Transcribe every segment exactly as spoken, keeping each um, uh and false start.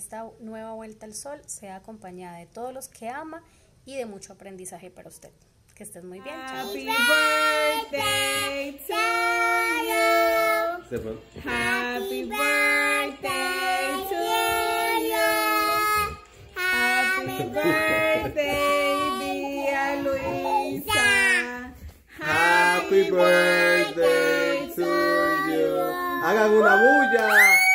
esta nueva vuelta al sol sea acompañada de todos los que ama y de mucho aprendizaje para usted. Que estés muy bien. Chao. Happy birthday to you. Happy birthday to you. Happy birthday, dear Luisa. Happy birthday to you. Hagan una bulla.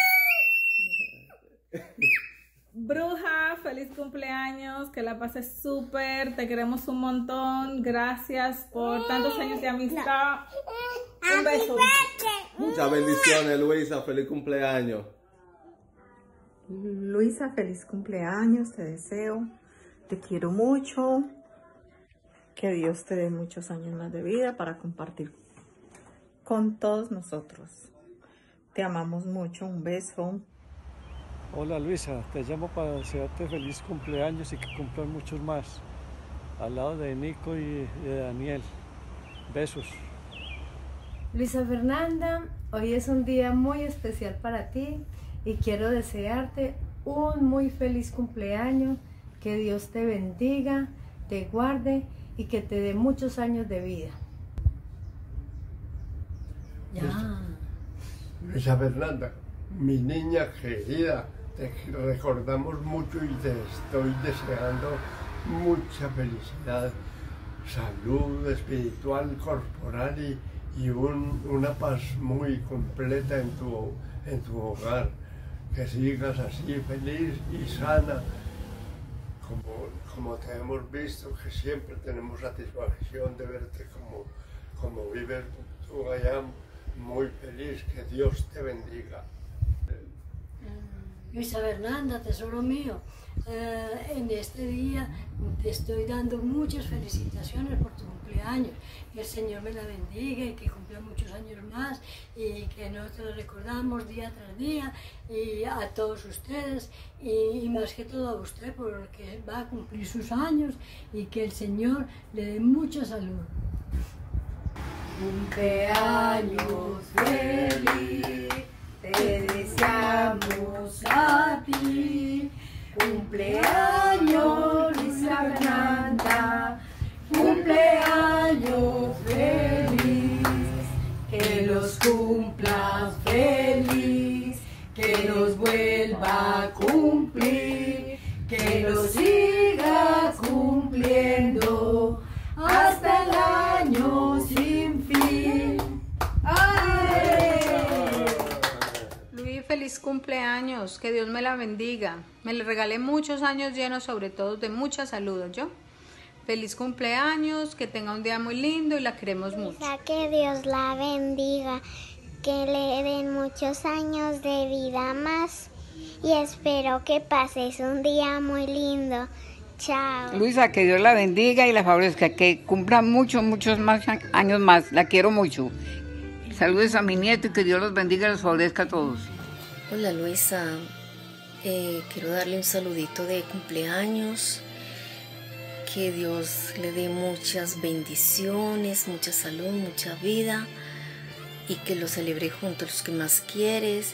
Bruja, feliz cumpleaños, que la pases súper, te queremos un montón, gracias por tantos años de amistad. Un beso. Muchas bendiciones, Luisa, feliz cumpleaños. Luisa, feliz cumpleaños, te deseo, te quiero mucho, que Dios te dé muchos años más de vida para compartir con todos nosotros. Te amamos mucho, un beso. Hola Luisa, te llamo para desearte feliz cumpleaños y que cumplan muchos más, al lado de Nico y de Daniel. Besos. Luisa Fernanda, hoy es un día muy especial para ti y quiero desearte un muy feliz cumpleaños, que Dios te bendiga, te guarde y que te dé muchos años de vida. Ya. Luisa Fernanda, mi niña querida, te recordamos mucho y te estoy deseando mucha felicidad, salud espiritual, corporal y, y un, una paz muy completa en tu, en tu hogar. Que sigas así feliz y sana, como, como te hemos visto, que siempre tenemos satisfacción de verte como, como vives tú allá, muy feliz. Que Dios te bendiga. Luisa Fernanda, tesoro mío, eh, en este día te estoy dando muchas felicitaciones por tu cumpleaños. Que el Señor me la bendiga y que cumpla muchos años más y que nosotros recordamos día tras día y a todos ustedes y, y más que todo a usted porque va a cumplir sus años y que el Señor le dé mucha salud. Cumpleaños feliz, te deseamos a ti. Cumpleaños Luisa Fernanda, cumpleaños feliz, que los cumplas feliz, que los vuelva a cumplir, que los siga cumpliendo hasta el año sin fin. ¡Ay! Luis, feliz cumpleaños, que Dios me la bendiga, me le regale muchos años llenos, sobre todo de mucha salud, ¿yo? Feliz cumpleaños, que tenga un día muy lindo y la queremos mucho. Que Dios la bendiga, que le den muchos años de vida más y espero que pases un día muy lindo. Chao. Luisa, que Dios la bendiga y la favorezca, que cumpla muchos, muchos más años más. La quiero mucho. Saludos a mi nieto y que Dios los bendiga y los favorezca a todos. Hola Luisa, eh, quiero darle un saludito de cumpleaños. Que Dios le dé muchas bendiciones, mucha salud, mucha vida y que lo celebre junto a los que más quieres.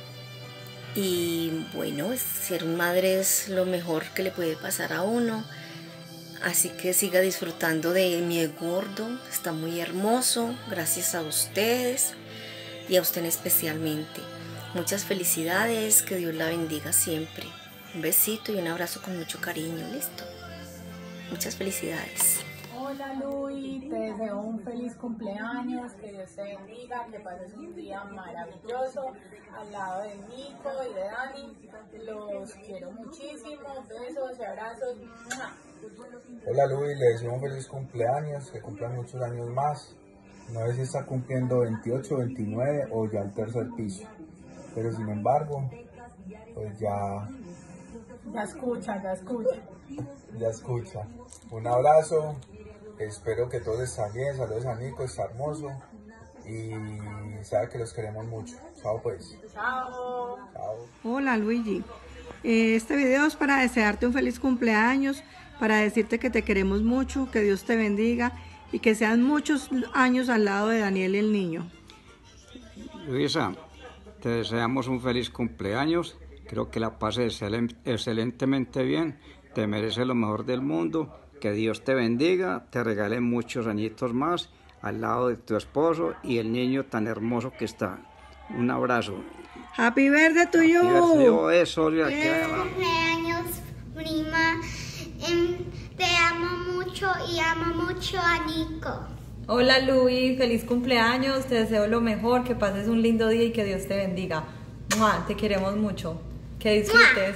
Y bueno, ser madre es lo mejor que le puede pasar a uno. Así que siga disfrutando de mi gordo, está muy hermoso, gracias a ustedes y a usted especialmente. Muchas felicidades, que Dios la bendiga siempre. Un besito y un abrazo con mucho cariño, ¿listo? Muchas felicidades. Hola Luis, te deseo un feliz cumpleaños, que Dios te bendiga, que pases un día maravilloso al lado de Nico y de Dani. Los quiero muchísimo, besos y abrazos. Hola Luis, le deseo un feliz cumpleaños, que cumplan muchos años más. No sé si está cumpliendo veintiocho, veintinueve o ya el tercer piso, pero sin embargo, pues ya... Ya escucha, ya escucha. Ya escucha. Un abrazo, espero que todo esté bien, saludos a Nico, está hermoso y sabe que los queremos mucho. Chao pues. Chao. Chao. Hola Luigi, este video es para desearte un feliz cumpleaños, para decirte que te queremos mucho, que Dios te bendiga y que sean muchos años al lado de Daniel el niño. Luisa, te deseamos un feliz cumpleaños Creo que la pases excelen- excelentemente bien. Te mereces lo mejor del mundo. Que Dios te bendiga, te regale muchos añitos más al lado de tu esposo y el niño tan hermoso que está. Un abrazo. Happy birthday to you. Yo eso, ya Feliz que cumpleaños, prima. Em, te amo mucho y amo mucho a Nico. Hola Luis, feliz cumpleaños, te deseo lo mejor, que pases un lindo día y que Dios te bendiga. ¡Mua! Te queremos mucho, que disfrutes.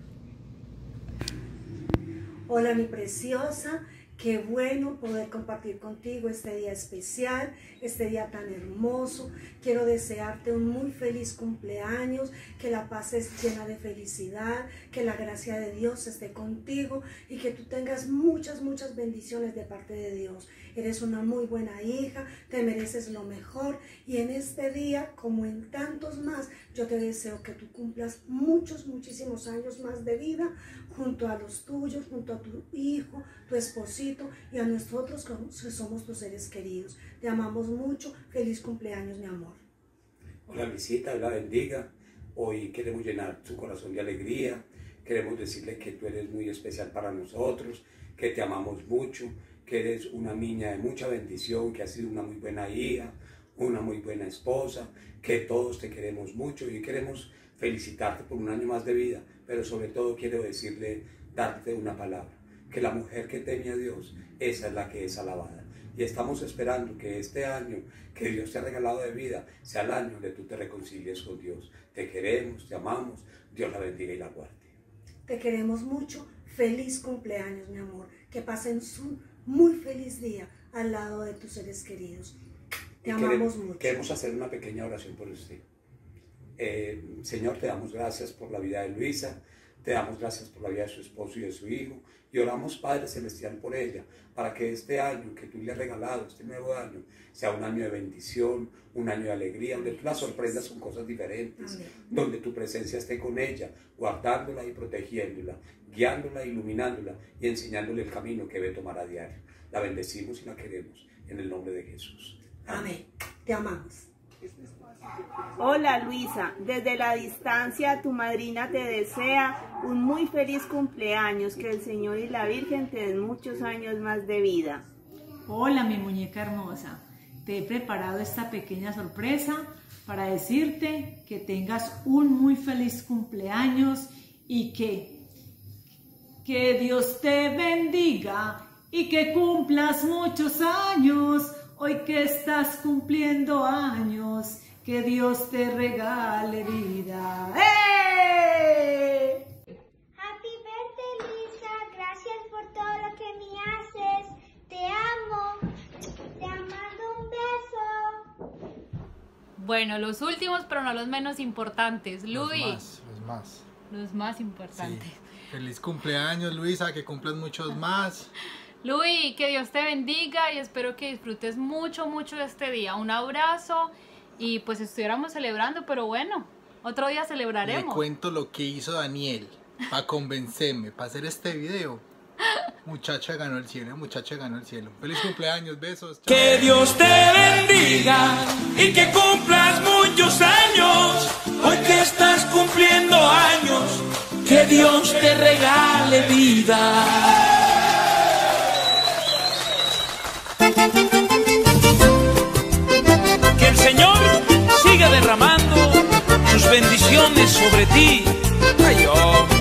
Hola mi preciosa, qué bueno poder compartir contigo este día especial, este día tan hermoso. Quiero desearte un muy feliz cumpleaños, que la pases llena de felicidad, que la gracia de Dios esté contigo y que tú tengas muchas, muchas bendiciones de parte de Dios. Eres una muy buena hija, te mereces lo mejor y en este día, como en tantos más, yo te deseo que tú cumplas muchos, muchísimos años más de vida junto a los tuyos, junto a tu hijo, tu esposito y a nosotros que somos tus seres queridos. Te amamos mucho. Feliz cumpleaños, mi amor. Hola Luisita, Dios la bendiga. Hoy queremos llenar tu corazón de alegría. Queremos decirle que tú eres muy especial para nosotros, que te amamos mucho, que eres una niña de mucha bendición, que has sido una muy buena hija, una muy buena esposa, que todos te queremos mucho y queremos felicitarte por un año más de vida, pero sobre todo quiero decirle, darte una palabra, que la mujer que teme a Dios, esa es la que es alabada. Y estamos esperando que este año que Dios te ha regalado de vida sea el año donde tú te reconcilies con Dios. Te queremos, te amamos, Dios la bendiga y la guarde. Te queremos mucho. Feliz cumpleaños, mi amor. Que pasen un muy feliz día al lado de tus seres queridos. Te Y amamos queremos, mucho. Queremos hacer una pequeña oración por usted. Eh, Señor, te damos gracias por la vida de Luisa, te damos gracias por la vida de su esposo y de su hijo, y oramos, Padre Celestial, por ella, para que este año que tú le has regalado, este nuevo año, sea un año de bendición, un año de alegría, donde tú la sorprendas con cosas diferentes, Amén. donde tu presencia esté con ella, guardándola y protegiéndola, guiándola, iluminándola y enseñándole el camino que debe tomar a diario. La bendecimos y la queremos, en el nombre de Jesús. Amén. Te amamos. Hola Luisa, desde la distancia tu madrina te desea un muy feliz cumpleaños, que el Señor y la Virgen te den muchos años más de vida. Hola mi muñeca hermosa, te he preparado esta pequeña sorpresa para decirte que tengas un muy feliz cumpleaños y que, que Dios te bendiga y que cumplas muchos años, hoy que estás cumpliendo años. Que Dios te regale vida. ¡Eh! Happy birthday, Luisa. Gracias por todo lo que me haces. Te amo. Te mando un beso. Bueno, los últimos, pero no los menos importantes. Luis. Los más, los más. Los más importantes. Sí. Feliz cumpleaños, Luisa, que cumplas muchos más. Luis, que Dios te bendiga y espero que disfrutes mucho, mucho de este día. Un abrazo. Y pues estuviéramos celebrando, pero bueno, otro día celebraremos. Le cuento lo que hizo Daniel para convencerme, para hacer este video. Muchacha ganó el cielo, muchacha ganó el cielo. Feliz cumpleaños, besos. Chao. Que Dios te bendiga y que cumplas muchos años. Hoy que estás cumpliendo años, que Dios te regale vida. Que el Señor siga derramando sus bendiciones sobre ti. Ay, hombre.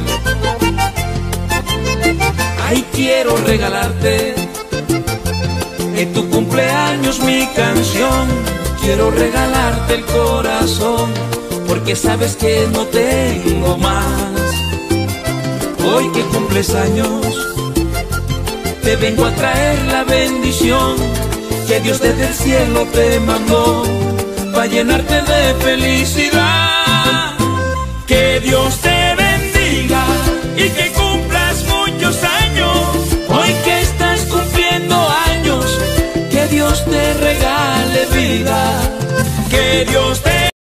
Ay, quiero regalarte en tu cumpleaños mi canción. Quiero regalarte el corazón, porque sabes que no tengo más. Hoy que cumples años, te vengo a traer la bendición que Dios desde el cielo te mandó, para llenarte de felicidad. Que Dios te bendiga y que cumplas muchos años. Hoy que estás cumpliendo años, que Dios te regale vida. Que Dios te